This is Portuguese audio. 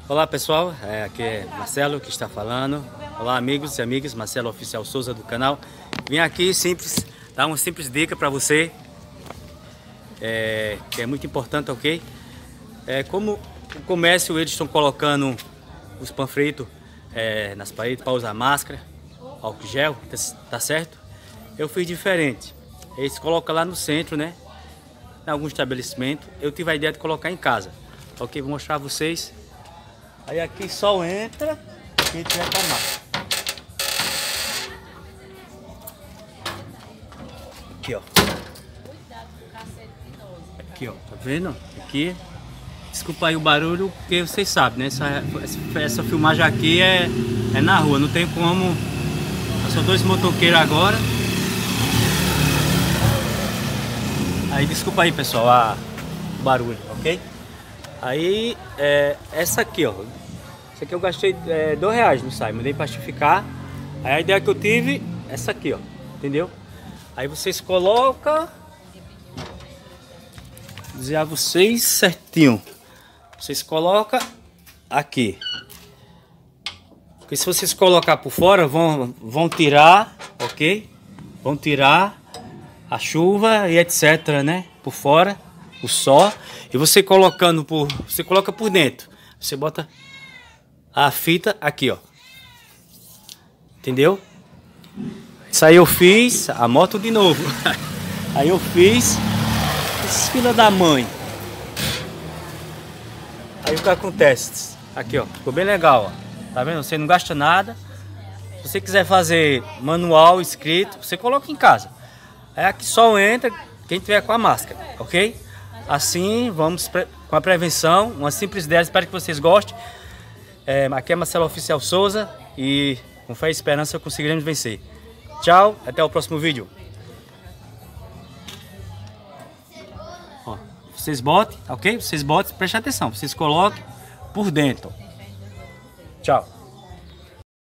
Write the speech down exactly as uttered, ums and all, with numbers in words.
Olá pessoal, é, aqui é Marcelo que está falando. Olá amigos e amigas, Marcelo Oficial Souza do canal. Vim aqui simples, dar uma simples dica para você, é, que é muito importante, ok? É, como o comércio eles estão colocando os panfletos é, nas paredes para usar máscara, álcool gel, tá, tá certo? Eu fiz diferente. Eles colocam lá no centro, né? Em algum estabelecimento. Eu tive a ideia de colocar em casa, ok? Vou mostrar a vocês. Aí aqui só entra quem tiver com a máscara. Aqui, ó. Aqui, ó. Tá vendo? Aqui. Desculpa aí o barulho, porque vocês sabem, né? Essa, essa filmagem aqui é, é na rua. Não tem como... São dois motoqueiros agora. Aí desculpa aí, pessoal, a, o barulho, ok? Aí, é, essa aqui, ó. Essa aqui eu gastei é, dois reais no site, mandei plastificar. Aí a ideia que eu tive, essa aqui, ó. Entendeu? Aí vocês colocam... Vou dizer a vocês certinho. Vocês colocam aqui. Porque se vocês colocar por fora, vão, vão tirar, ok? Vão tirar a chuva e etc, né? Por fora, o sol. E você colocando por... Você coloca por dentro. Você bota a fita aqui, ó. Entendeu? Isso aí eu fiz... A moto de novo. Aí eu fiz... Esses filha da mãe. Aí o que acontece? Aqui, ó. Ficou bem legal, ó. Tá vendo? Você não gasta nada. Se você quiser fazer manual, escrito, você coloca em casa. Aí aqui só entra quem tiver com a máscara, ok? Assim, vamos com a prevenção. Uma simples ideia, espero que vocês gostem. É, aqui é Marcelo Oficial Souza e com fé e esperança conseguiremos vencer. Tchau, até o próximo vídeo. Ó, vocês botem, ok? Vocês botem, prestem atenção. Vocês coloquem por dentro. Tchau.